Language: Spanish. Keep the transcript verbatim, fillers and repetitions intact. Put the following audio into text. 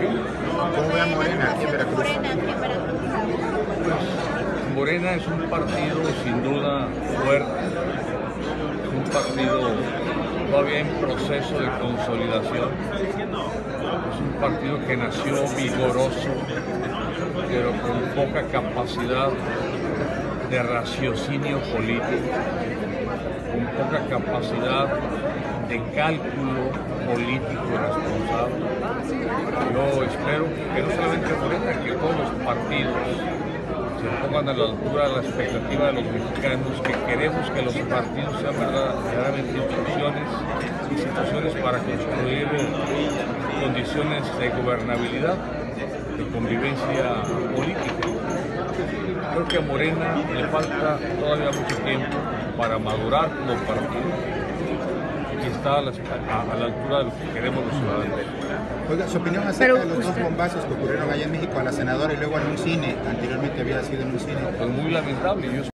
qué? ¿Cómo ve a Morena aquí en Veracruz? Morena aquí en Veracruz. Pues Morena es un partido sin duda fuerte, es un partido todavía en proceso de consolidación, es un partido que nació vigoroso, pero con poca capacidad de raciocinio político, con poca capacidad de cálculo político responsable. Yo espero que no solamente Morena, que todos los partidos se pongan a la altura de la expectativa de los mexicanos, que queremos que los partidos sean verdaderamente instituciones, instituciones para construir condiciones de gobernabilidad, de convivencia política. Creo que a Morena le falta todavía mucho tiempo para madurar como partido y está a la, a, a la altura de lo que queremos los ciudadanos. Oiga, su opinión acerca de los dos bombazos que ocurrieron allá en México, a la senadora y luego en un cine, anteriormente había sido en un cine. Pues muy lamentable. Yo